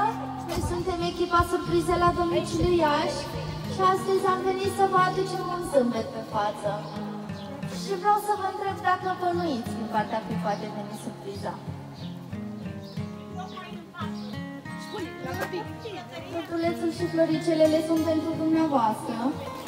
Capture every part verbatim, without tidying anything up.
Noi suntem echipa surprize la domniciul Iași și astăzi am venit să vă aducem un zâmbet pe față. Și vreau să vă întreb dacă bănuiți din partea cui poate veni surpriza. Pătulețul și floricelele sunt pentru dumneavoastră.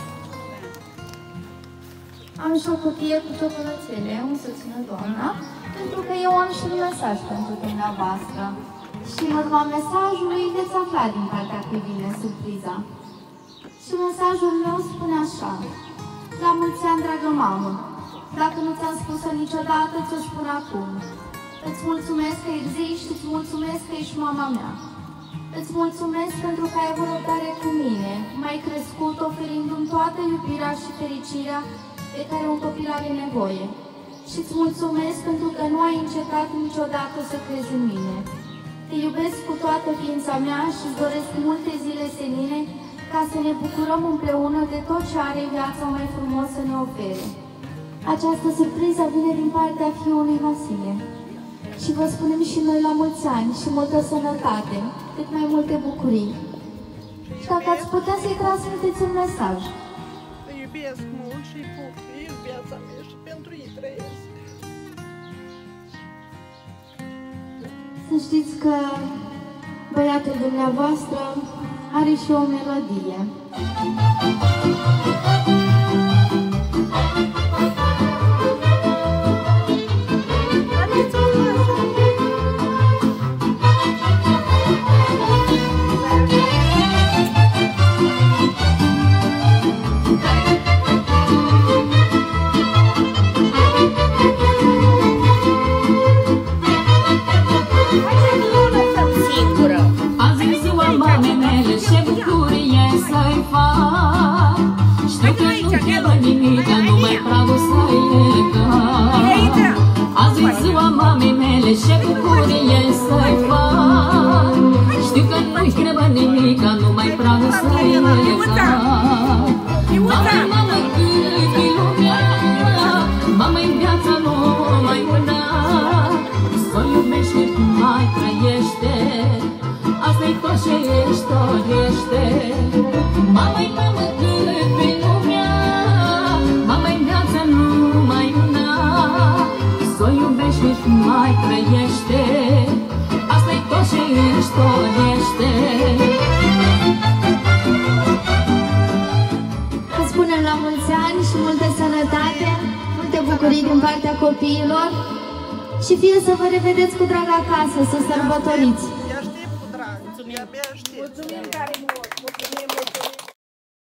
Am și o cutie cu ciocolățele, un să țină doamna, pentru că eu am și un mesaj pentru dumneavoastră. Și în urma mesajului veți afla din partea cui vine surpriza. Și mesajul meu spune așa: la mulți ani, dragă mamă, dacă nu ți-am spus-o niciodată, ți-o spun acum. Îți mulțumesc că existi, îți mulțumesc că ești mama mea. Îți mulțumesc pentru că ai avut răbdare cu mine, m-ai crescut oferindu-mi toată iubirea și fericirea de care un copil are nevoie. Și îți mulțumesc pentru că nu ai încetat niciodată să crezi în mine. Te iubesc cu toată ființa mea și îți doresc multe zile senine ca să ne bucurăm împreună de tot ce are viața mai frumos să ne ofere. Această surpriză vine din partea fiului Vasile. Și vă spunem și noi la mulți ani și multă sănătate, cât mai multe bucurii. Și dacă ați putea să-i transmiteți un mesaj. Îi iubesc mult și îi pup, îi iubesc viața mea și pentru ei trăiesc. Să știți că băiatul dumneavoastră are și o melodie. Ce bucurie să-i fac. Știu că nu-i trebuie nimica, numai pragul să-i fac. Mamă-i, mamă, cât-i lumea, mamă-i viața numai una. S-o iubește cum mai trăiește, asta-i tot ce-și dorește. Mamă-i, mamă, cât-i lumea, mamă-i viața numai una. S-o iubește cum mai trăiește, asta-i tot ce își dorește. Vă spunem la mulți ani și multă sănătate, multe bucurii din partea copiilor și fie să vă revedeți cu drag acasă, să sărbătoriți. Îi aștept cu drag, abia aștept. Mulțumim tare mult! Mulțumim!